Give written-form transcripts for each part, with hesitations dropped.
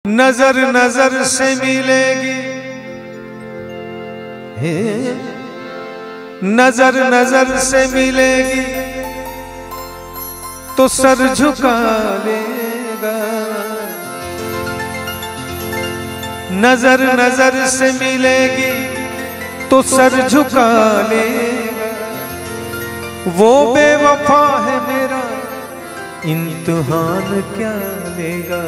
नजर नजर से मिलेगी, हे नजर नजर से मिलेगी तो सर झुका लेगा। नजर नजर से मिलेगी तो सर झुका लेगा। वो बेवफा है मेरा इम्तिहान क्या लेगा।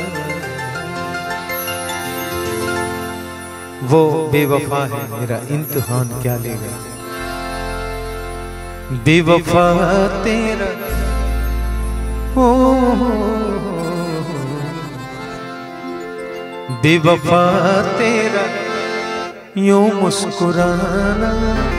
वो बेवफा है मेरा इम्तिहान क्या लेगा। बेवफा तेरा हो, बेवफा तेरा यूं मुस्कुराना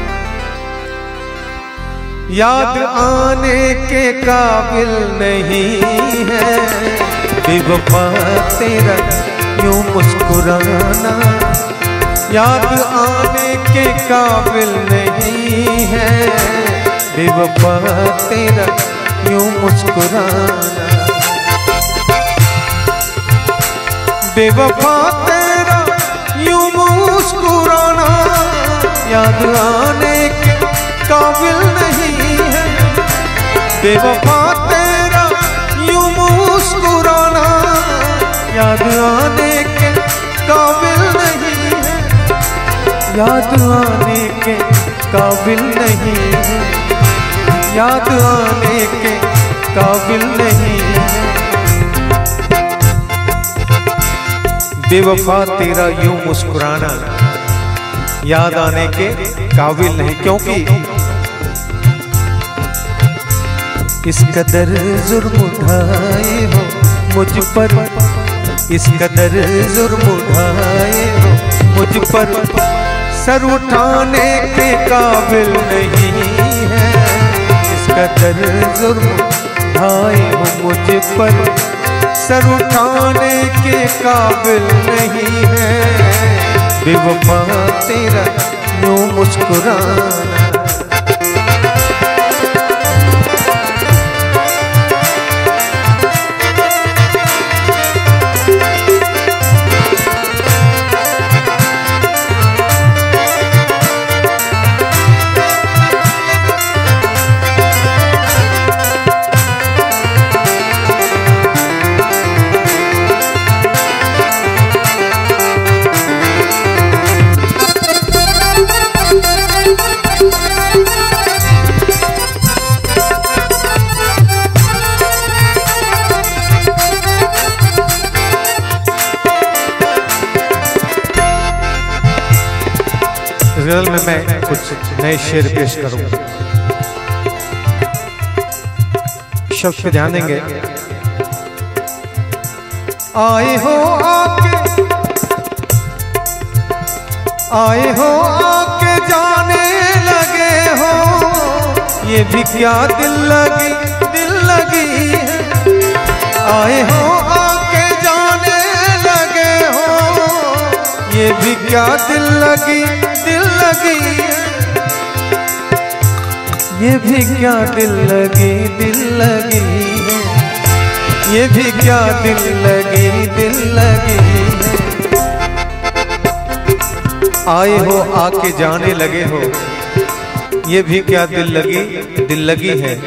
याद आने के काबिल नहीं है। बेवफा तेरा यूं मुस्कुराना याद आने के काबिल नहीं है। बेवफा तेरा यूं मुस्कुराना, बेवफा तेरा यूं मुस्कुराना याद आने के काबिल नहीं है। बेवफा तेरा यूं मुस्कुराना याद आने के काबिल नहीं है। याद आने के काबिल नहीं है। याद आने के काबिल नहीं है। बेवफा तेरा यूं मुस्कुराना याद आने के काबिल नहीं, क्योंकि इस कदर जुर्म उठाए हो मुझ पर, इस कदर जुर्म उठाए हो मुझ पर, सर उठाने के काबिल नहीं है। इस कदर जुर्म उठाए हो मुझ पर, सर उठाने के काबिल नहीं है। बेवफा तेरा यूं मुस्कुराना, गज़ल में मैं कुछ नए शेर पेश करूंगा। शब्द पे ध्यान देंगे। आए हो आके, आए हो आके जाने लगे हो, ये भी क्या दिल लगी है। आए हो आके जाने लगे हो, ये भी क्या दिल लगी है। ये भी क्या दिल लगी है। ये भी क्या दिल लगी है। आए हो आके जाने लगे हो, ये भी क्या दिल लगी है।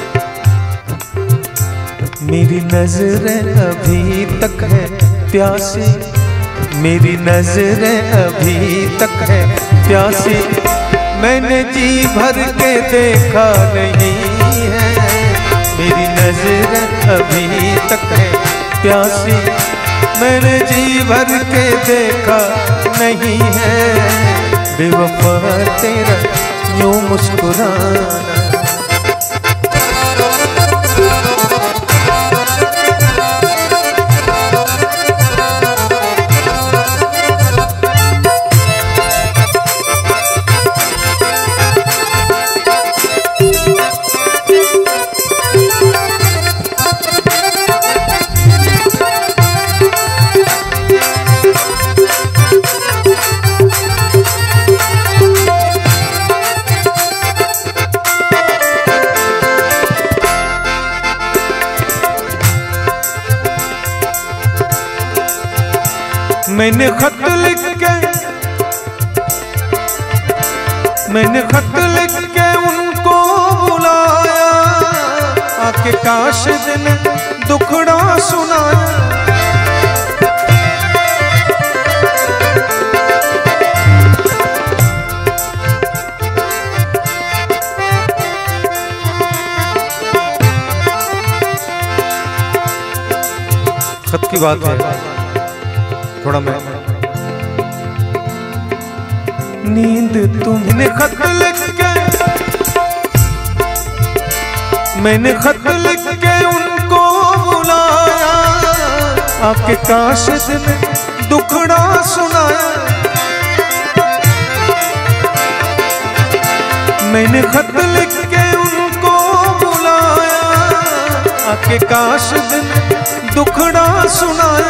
मेरी नजरें अभी तक है प्यासी, मेरी नजरें अभी तक है प्यासी, मैंने जी भर के देखा नहीं है। मेरी नजरें अभी तक है प्यासी, मैंने जी भर के देखा नहीं है। बेवफा तेरा यूं मुस्कुराना, मैंने खत लिख के उनको बुलाया, आके काश दिन दुखड़ा सुनाया। खत की बात है, थोड़ा मैं नींद तुमने खत लिख के, मैंने खत लिख के उनको बुलाया, आके काश दिन दुखड़ा सुनाया। मैंने खत लिख के उनको बुलाया, आके काश दिन दुखड़ा सुनाया,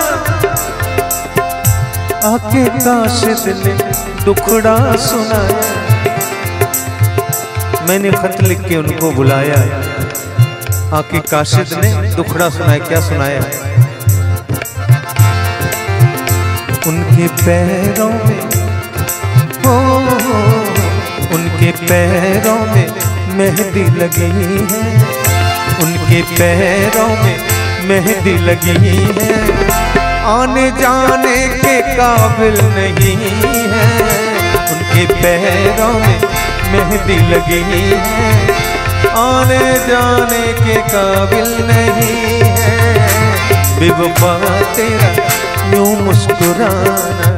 आके काश दिन दुखड़ा सुनाया। मैंने खत लिख के उनको बुलाया, आके काशिद ने दुखड़ा सुनाया। क्या सुनाया? उनके पैरों में उनके पैरों में मेहंदी लगी है, उनके पैरों में मेहंदी लगी है, आने जाने के काबिल नहीं है। उनके पैरों में मेहंदी लगी है, आने जाने के काबिल नहीं है। बेवफा तेरा यूं मुस्कुराना,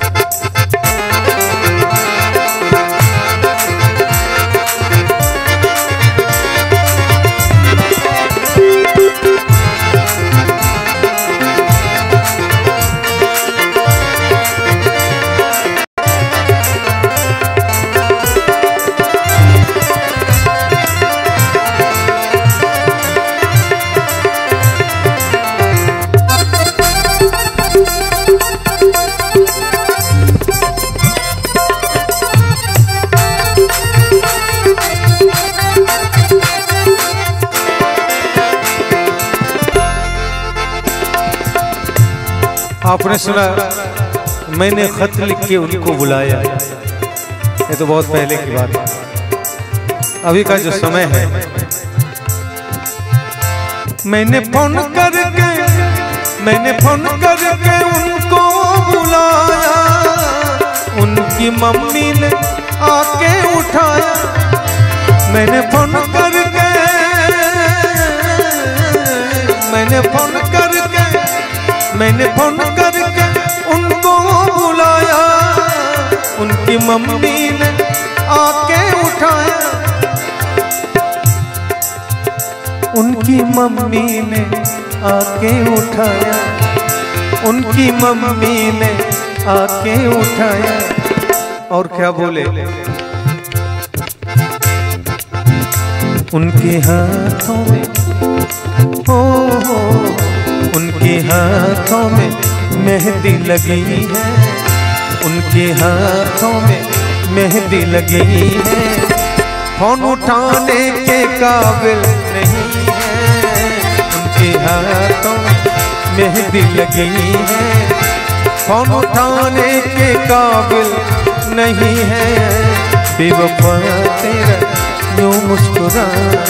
आपने सुना मैंने खत लिख के उनको बुलाया। ये तो बहुत पहले की बात है। अभी का जो समय है, मैंने फोन करके उनको बुलाया, उनकी मम्मी ने आके उठाया। मैंने फोन करके उनको बुलाया, उनकी मम्मी ने आके उठाया। उनकी मम्मी ने आके उठाया, उनकी मम्मी ने आके उठाया। और क्या बोले? उनके हाथों में उनके हाथों में मेहंदी लगी है, उनके हाथों में मेहंदी लगी है, फोन उठाने के काबिल नहीं है। उनके हाथों में मेहंदी लगी है, फोन उठाने के काबिल नहीं है। बेवफा तेरा यूं मुस्कुराना,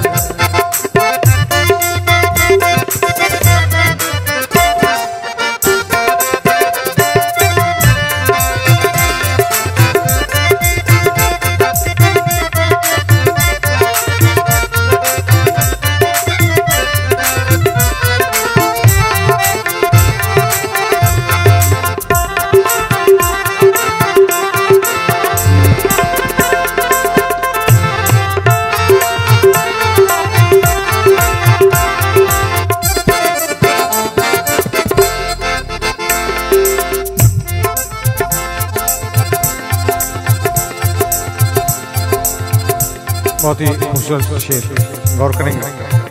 बहुत ही खूबसूरत शेर, गौर करेंगे।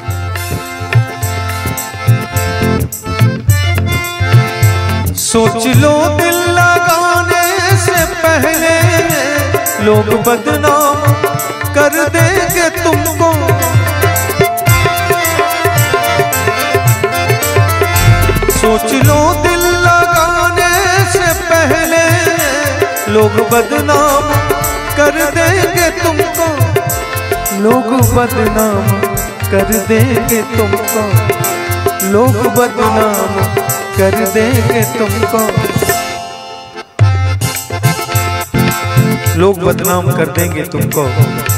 सोच लो दिल लगाने से पहले लोग बदनाम कर देंगे तुमको। सोच लो दिल लगाने बदनाम कर देंगे तुमको, लोग बदनाम कर देंगे तुमको, लोग बदनाम कर देंगे तुमको, लोग बदनाम कर देंगे तुमको।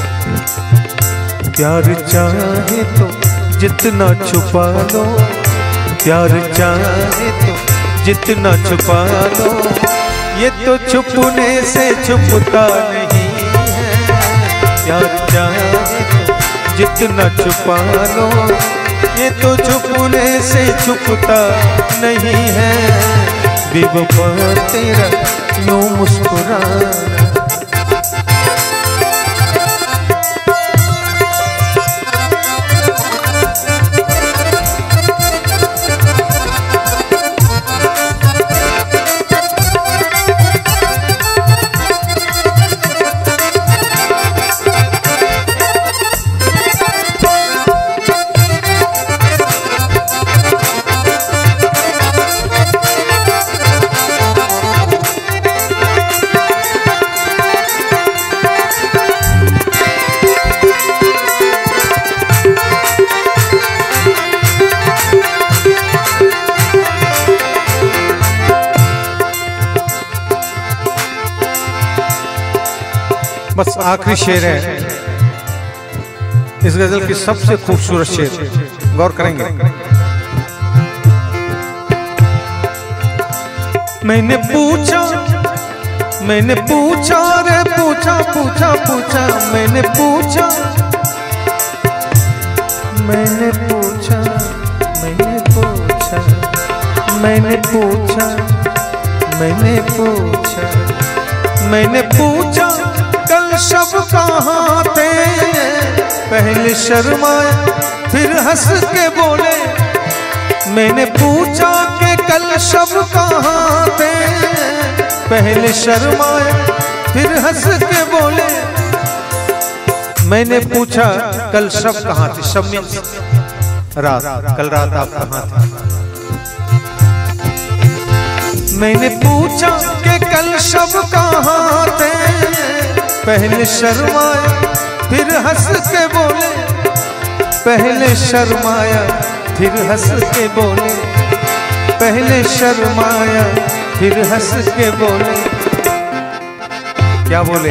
प्यार चाहे तो जितना छुपा लो, प्यार चाहे तो जितना छुपा लो, ये तो छुपने से छुपता नहीं है। प्यार चाहे तो जितना छुपा लो, ये तो छुपने से छुपता नहीं है। बेवफा तेरा यूं मुस्कुराना, बस आखिरी शेर है इस गजल की, सबसे खूबसूरत शेर, गौर करेंगे। मैंने पूछा रे पूछा पूछा पूछा, मैंने पूछा मैंने पूछा मैंने पूछा मैंने पूछा मैंने पूछा मैंने पूछा कल शब कहाँ थे, पहले शर्माए फिर हंस के बोले। मैंने पूछा कि कल शब कहाँ थे, पहले शर्माए फिर हंस के बोले। मैंने पूछा कल शब कहाँ थे, शब में रात, कल रात आप कहाँ थे। मैंने पूछा कि कल शब कहाँ थे, पहले शर्माया फिर हंस के बोले। पहले शर्माया फिर हंस के बोले, पहले शर्माया फिर हंस के बोले। क्या बोले?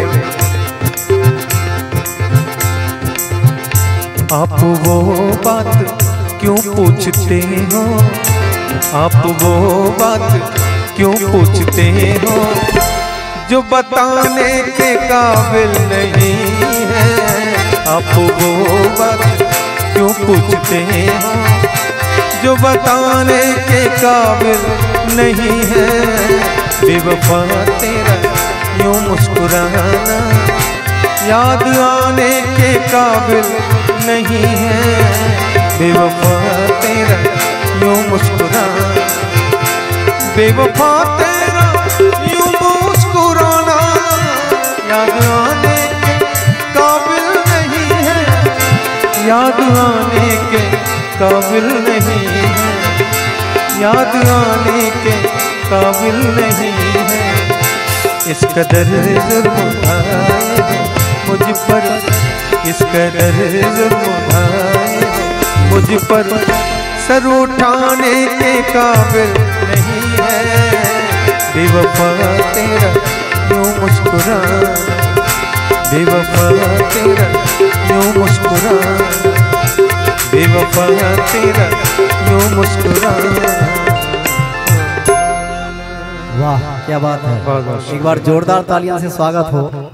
आप वो बात क्यों पूछते हो, आप वो बात क्यों पूछते हो, जो बताने के काबिल नहीं है। आप वो बात क्यों पूछते हो, जो बताने के काबिल नहीं है। बेवफा तेरा यूं मुस्कुराना, याद आने के काबिल नहीं है। बेवफा तेरा यूं मुस्कुराना, बेवफा तेरा यूं मुस्कुराना, याद आने के काबिल नहीं है। याद आने के काबिल नहीं है, याद आने के काबिल नहीं है। इस कदर जुल्म उठाए मुझ पर, इस कदर जुल्म उठाए मुझ पर, सर उठाने के काबिल नहीं है। बेवफा तेरा यूं मुस्कुराना, बेवफा तेरा यूं मुस्कुराना, बेवफा तेरा यूं मुस्कुराना। वाह क्या बात है, एक बार जोरदार तालियां से स्वागत हो।